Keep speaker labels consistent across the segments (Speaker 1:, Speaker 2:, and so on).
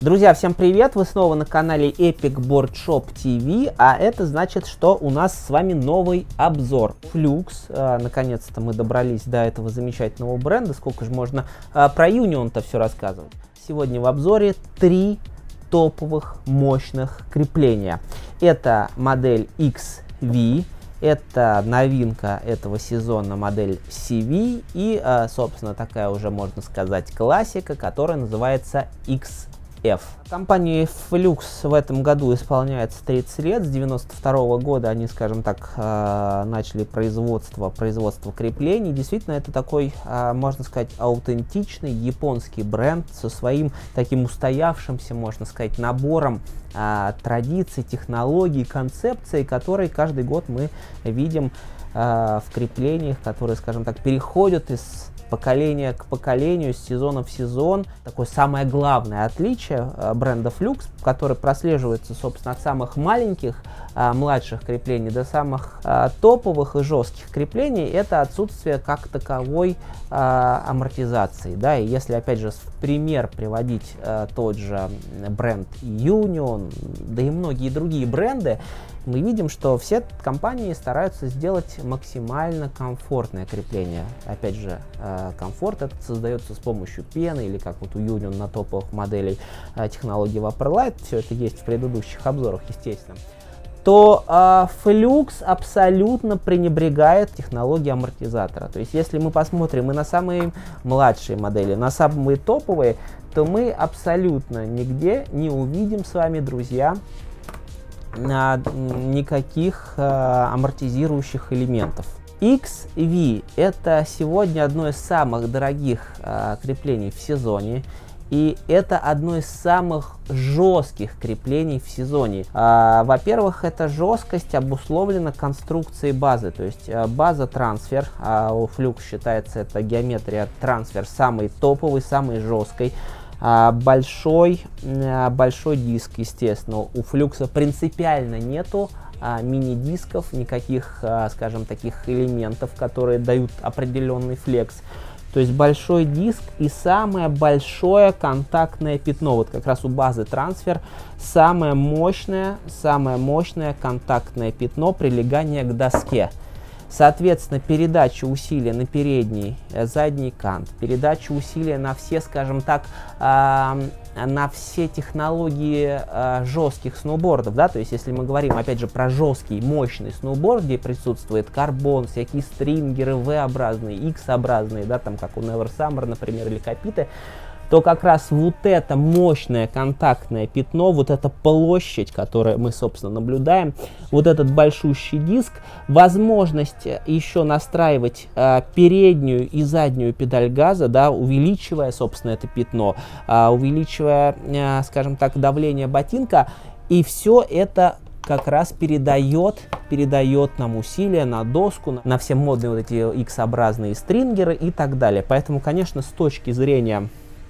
Speaker 1: Друзья, всем привет! Вы снова на канале Epic Board Shop TV, а это значит, что у нас с вами новый обзор. Flux. Наконец-то мы добрались до этого замечательного бренда. Сколько же можно про Union-то все рассказывать. Сегодня в обзоре 3 топовых мощных крепления. Это модель XV, это новинка этого сезона, модель CV и, собственно, такая уже, можно сказать, классика, которая называется XF. Компании Flux в этом году исполняется 30 лет. С 92 года они, скажем так, начали производство креплений. Действительно, это такой, можно сказать, аутентичный японский бренд со своим таким устоявшимся, можно сказать, набором традиций, технологий, концепций, которые каждый год мы видим в креплениях, которые, скажем так, переходят из поколения к поколению, с сезона в сезон. Такое самое главное отличие бренда Flux, которое прослеживается, собственно, от самых маленьких, младших креплений до самых топовых и жестких креплений, это отсутствие как таковой амортизации. Да? И если, опять же, в пример приводить тот же бренд Union, да и многие другие бренды, мы видим, что все компании стараются сделать максимально комфортное крепление. Опять же, комфорт этот создается с помощью пены, или как вот у Union на топовых моделей технологии Vaporlight, все это есть в предыдущих обзорах, естественно, то Flux абсолютно пренебрегает технологией амортизатора. То есть, если мы посмотрим и на самые младшие модели, на самые топовые, то мы абсолютно нигде не увидим с вами, друзья, никаких амортизирующих элементов. XV это сегодня одно из самых дорогих креплений в сезоне, и это одно из самых жестких креплений в сезоне. Во-первых, эта жесткость обусловлена конструкцией базы, то есть база трансфер, у Flux считается эта геометрия трансфер самой топовой, самой жесткой. Большой диск, естественно, у Flux принципиально нету мини-дисков, никаких, скажем, таких элементов, которые дают определенный флекс. То есть большой диск и самое большое контактное пятно. Вот как раз у базы трансфер самое мощное контактное пятно прилегания к доске. Соответственно, передача усилия на передний, задний кант, передача усилия на все, скажем так, на все технологии жестких сноубордов, да, то есть если мы говорим, опять же, про жесткий, мощный сноуборд, где присутствует карбон, всякие стрингеры, V-образные, X-образные, да, там, как у Never Summer, например, или Капиты, то как раз вот это мощное контактное пятно, вот эта площадь, которую мы, собственно, наблюдаем, вот этот большущий диск, возможность еще настраивать переднюю и заднюю педаль газа, да, увеличивая, собственно, это пятно, увеличивая, скажем так, давление ботинка, и все это как раз передает нам усилия на доску, на все модные вот эти X-образные стрингеры и так далее. Поэтому, конечно, с точки зрения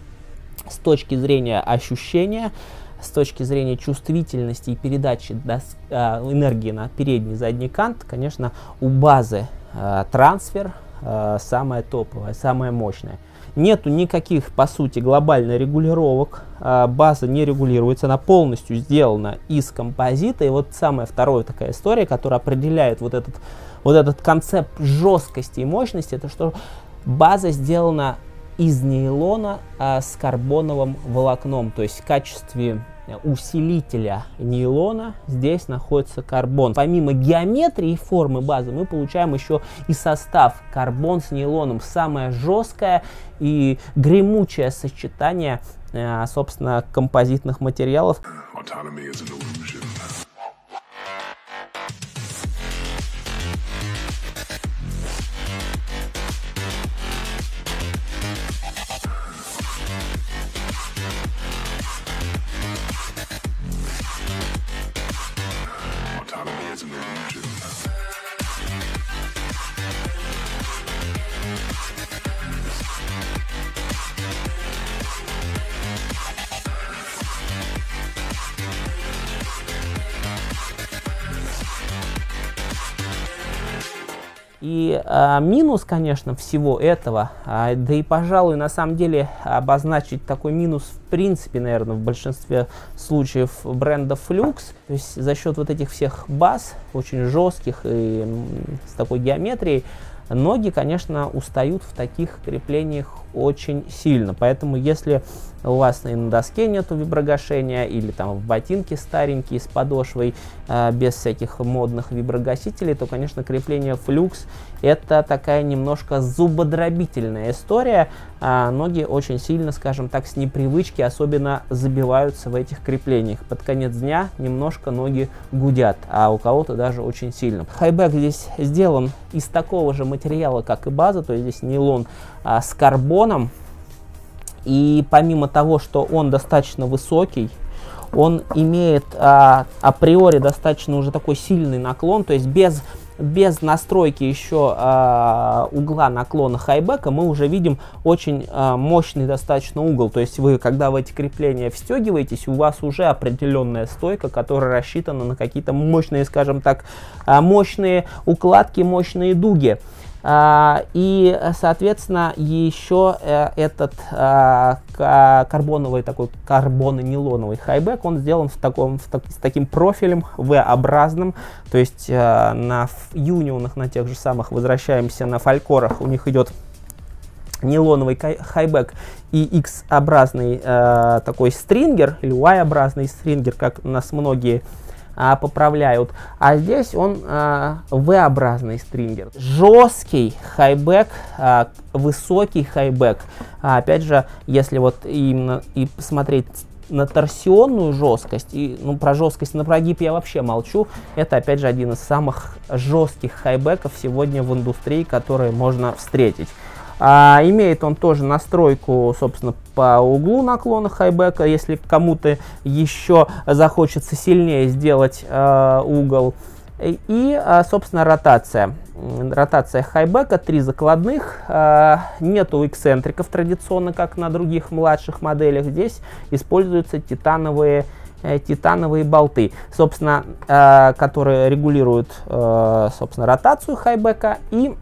Speaker 1: ощущения, с точки зрения чувствительности и передачи энергии на передний и задний кант, конечно, у базы трансфер самая топовая, самая мощная. Нету никаких, по сути, глобальных регулировок, база не регулируется, она полностью сделана из композита. И вот самая вторая такая история, которая определяет вот этот концепт жесткости и мощности, это что база сделана из нейлона с карбоновым волокном, то есть в качестве усилителя нейлона здесь находится карбон. Помимо геометрии и формы базы мы получаем еще и состав карбон с нейлоном, самое жесткое и гремучее сочетание, собственно, композитных материалов. И минус, конечно, всего этого, да и, пожалуй, на самом деле обозначить такой минус в принципе, наверное, в большинстве случаев бренда Flux, то есть за счет вот этих всех баз, очень жестких и с такой геометрией, ноги, конечно, устают в таких креплениях очень сильно. Поэтому, если у вас и на доске нету виброгашения, или там в ботинке старенькие с подошвой, без всяких модных виброгасителей, то, конечно, крепление Flux это такая немножко зубодробительная история. Ноги очень сильно, скажем так, с непривычки особенно забиваются в этих креплениях. Под конец дня немножко ноги гудят, а у кого-то даже очень сильно. Хайбэк здесь сделан из такого же материала, как и база, то есть здесь нейлон с карбоном. И помимо того, что он достаточно высокий, он имеет априори достаточно уже такой сильный наклон, то есть без настройки еще угла наклона хайбека мы уже видим очень мощный достаточно угол. То есть вы, когда в эти крепления встегиваетесь, у вас уже определенная стойка, которая рассчитана на какие-то мощные, скажем так, мощные укладки, мощные дуги. И, соответственно, еще этот карбоновый, такой карбоно-нейлоновый хайбек, он сделан с таким профилем V-образным, то есть на юнионах, на тех же самых, возвращаемся на фалькорах, у них идет нейлоновый хайбек и X-образный такой стрингер, или Y-образный стрингер, как у нас многие поправляют, а здесь он V-образный стрингер. Жесткий хайбек, высокий хайбек. Опять же, если вот именно и посмотреть на торсионную жесткость, и про жесткость на прогиб я вообще молчу, это опять же один из самых жестких хайбеков сегодня в индустрии, которые можно встретить. Имеет он тоже настройку, собственно, по углу наклона хайбека, если кому-то еще захочется сильнее сделать угол. И, собственно, ротация. Ротация хайбека, 3 закладных, нету эксцентриков традиционно, как на других младших моделях. Здесь используются титановые болты, собственно, которые регулируют, собственно, ротацию хайбека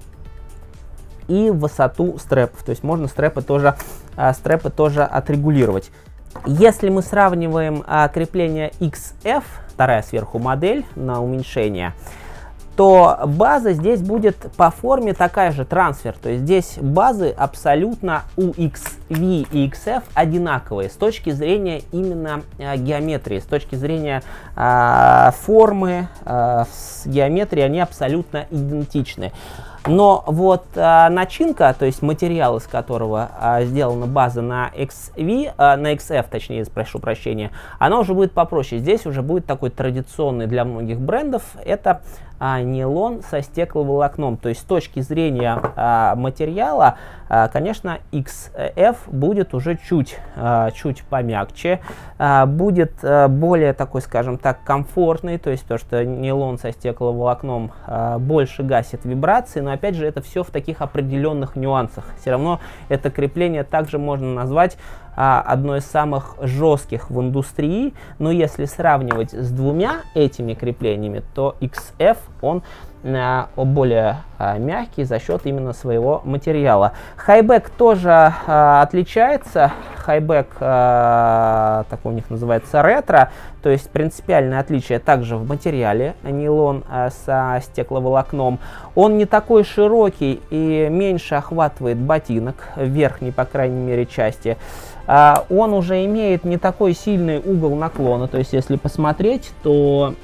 Speaker 1: и высоту стрэпов, то есть можно стрэпы тоже отрегулировать. Если мы сравниваем крепление XF, вторая сверху модель на уменьшение, то база здесь будет по форме такая же, трансфер. То есть здесь базы абсолютно у XV и XF одинаковые с точки зрения именно геометрии, с точки зрения формы, с геометрией они абсолютно идентичны. Но вот начинка, то есть материал, из которого сделана база на XF, точнее, прошу прощения, она уже будет попроще. Здесь уже будет такой традиционный для многих брендов, это нейлон со стекловолокном. То есть с точки зрения материала, конечно, XF будет уже чуть помягче, будет более такой, скажем так, комфортный, то есть то, что нейлон со стекловолокном больше гасит вибрации, но опять же это все в таких определенных нюансах. Все равно это крепление также можно назвать одно из самых жестких в индустрии, но если сравнивать с двумя этими креплениями, то XF он более мягкий за счет именно своего материала. Хайбек тоже отличается. Хайбек такой у них называется ретро, то есть принципиальное отличие также в материале, нейлон со стекловолокном. Он не такой широкий и меньше охватывает ботинок в верхней, по крайней мере, части. Он уже имеет не такой сильный угол наклона, то есть если посмотреть, то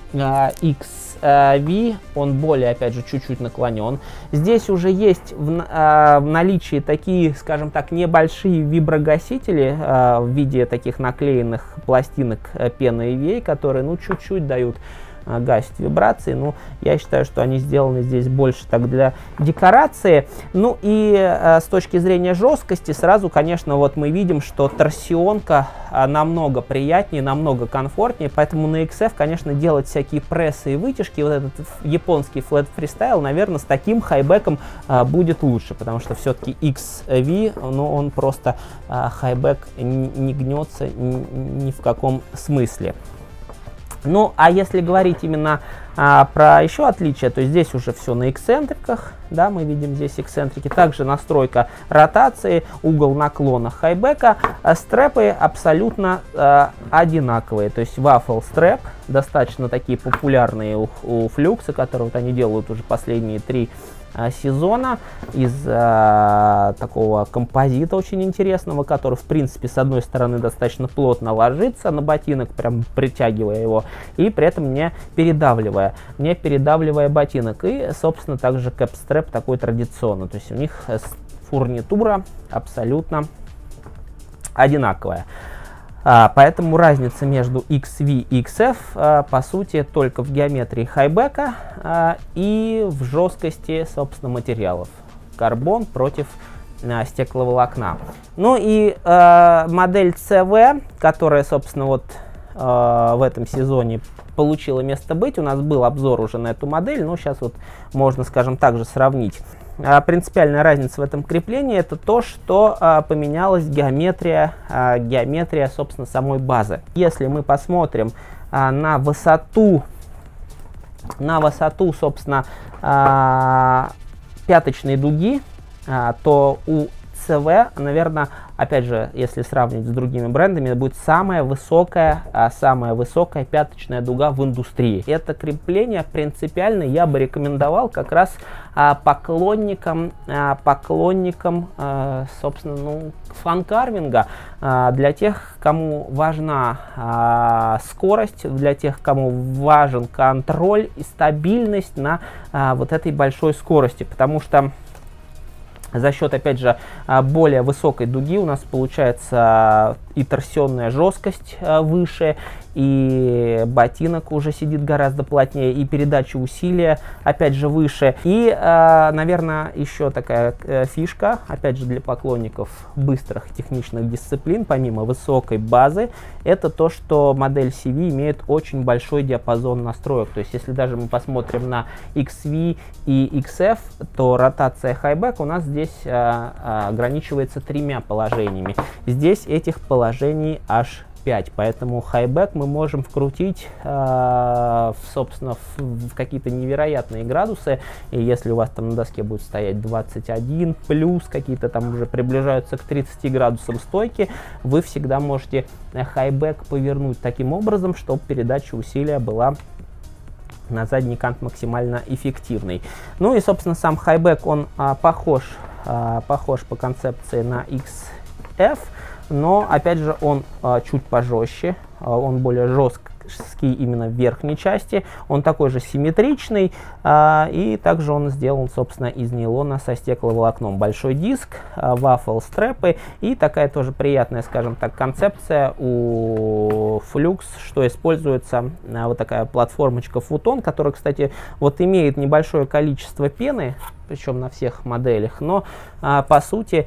Speaker 1: XV он более, опять же, чуть-чуть наклонен. Здесь уже есть в наличии такие, скажем так, небольшие виброгасители в виде таких наклеенных пластинок пены EVA, которые, ну, чуть-чуть дают гасить вибрации. Ну, я считаю, что они сделаны здесь больше так для декорации. Ну и с точки зрения жесткости сразу, конечно, вот мы видим, что торсионка намного приятнее, намного комфортнее, поэтому на XF, конечно, делать всякие прессы и вытяжки, вот этот японский Flat Freestyle, наверное, с таким хайбеком будет лучше, потому что все-таки XV, ну, он просто хайбек не гнется ни в каком смысле. Ну, а если говорить именно про еще отличия, то здесь уже все на эксцентриках, да, мы видим здесь эксцентрики, также настройка ротации, угол наклона хайбека, стрепы абсолютно одинаковые, то есть waffle стрэп, достаточно такие популярные у Флюкса, которые вот они делают уже последние 3 сезона из такого композита очень интересного, который в принципе с одной стороны достаточно плотно ложится на ботинок, прям притягивая его, и при этом не передавливая ботинок. И собственно также кэпстрэп такой традиционный, то есть у них фурнитура абсолютно одинаковая. Поэтому разница между XV и XF по сути только в геометрии хайбека и в жесткости собственно материалов. Карбон против стекловолокна. Ну и модель CV, которая собственно вот в этом сезоне получила место быть, у нас был обзор уже на эту модель, но сейчас вот можно, скажем так же, сравнить. Принципиальная разница в этом креплении — это то, что поменялась геометрия, собственно, самой базы. Если мы посмотрим на высоту, собственно, пяточной дуги, то у CV, наверное, опять же, если сравнить с другими брендами, будет самая высокая пяточная дуга в индустрии. Это крепление принципиально я бы рекомендовал как раз поклонникам, собственно, ну, фан-карвинга, для тех, кому важна скорость, для тех, кому важен контроль и стабильность на вот этой большой скорости, потому что за счет, опять же, более высокой дуги у нас получается и торсионная жесткость выше, и ботинок уже сидит гораздо плотнее, и передача усилия, опять же, выше. И, наверное, еще такая фишка, опять же, для поклонников быстрых техничных дисциплин, помимо высокой базы, это то, что модель CV имеет очень большой диапазон настроек. То есть, если даже мы посмотрим на XV и XF, то ротация хайбек у нас здесь ограничивается 3 положениями. Здесь этих положений аж 5, поэтому хайбек мы можем вкрутить, собственно, в какие-то невероятные градусы, и если у вас там на доске будет стоять 21 плюс, какие-то там уже приближаются к 30 градусам стойки, вы всегда можете хайбек повернуть таким образом, чтобы передача усилия была на задний кант максимально эффективный. Ну и, собственно, сам хайбек, он похож по концепции на XF, но, опять же, он чуть пожестче, он более жесткий именно в верхней части, он такой же симметричный, и также он сделан, собственно, из нейлона со стекловолокном. Большой диск, waffle стрэпы и такая тоже приятная, скажем так, концепция у Flux, что используется вот такая платформочка футон, которая, кстати, вот имеет небольшое количество пены, причем на всех моделях, но по сути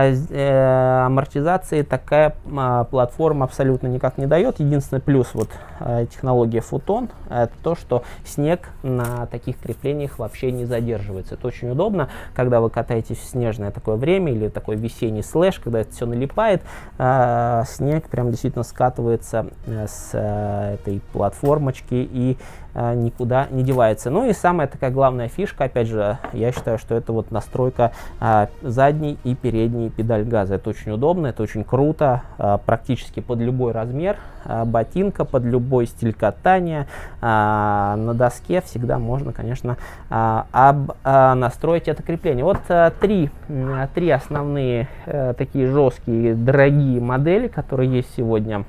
Speaker 1: амортизации такая платформа абсолютно никак не дает. Единственный плюс вот технологии футон — это то, что снег на таких креплениях вообще не задерживается. Это очень удобно, когда вы катаетесь в снежное такое время или такой весенний слэш, когда это все налипает, снег прям действительно скатывается с этой платформочки и никуда не девается. Ну и самая такая главная фишка, опять же, я считаю, что это вот настройка задней и передней педаль газа. Это очень удобно, это очень круто, практически под любой размер ботинка, под любой стиль катания, на доске всегда можно, конечно, настроить это крепление. Вот три основные такие жесткие, дорогие модели, которые есть сегодня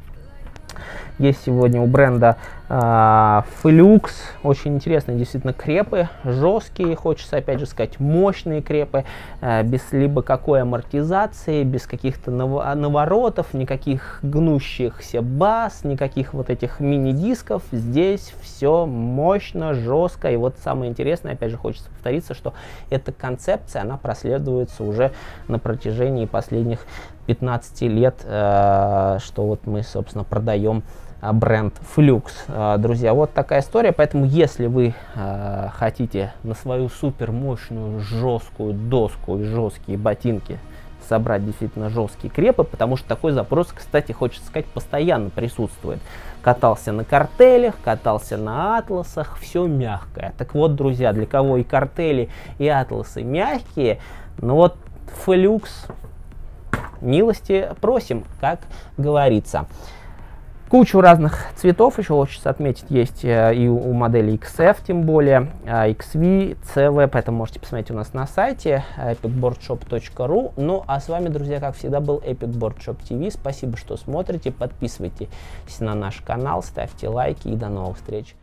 Speaker 1: у бренда Flux. Очень интересные действительно крепы, жесткие, хочется опять же сказать, мощные крепы, без либо какой амортизации, без каких-то наворотов, никаких гнущихся баз, никаких вот этих мини-дисков. Здесь все мощно, жестко. И вот самое интересное, опять же хочется повториться, что эта концепция, она проследуется уже на протяжении последних 15 лет, что вот мы, собственно, продаем бренд Flux. Друзья, вот такая история. Поэтому, если вы хотите на свою супер мощную жесткую доску и жесткие ботинки собрать действительно жесткие крепы, потому что такой запрос, кстати, хочется сказать, постоянно присутствует. Катался на картелях, катался на атласах, все мягкое. Так вот, друзья, для кого и картели, и атласы мягкие, ну вот Флюкс, милости просим, как говорится. Кучу разных цветов еще хочется отметить есть и у модели XF, тем более XV, CV, поэтому можете посмотреть у нас на сайте epicboardshop.ru. Ну а с вами, друзья, как всегда, был Epic Board Shop TV. Спасибо, что смотрите, подписывайтесь на наш канал, ставьте лайки и до новых встреч.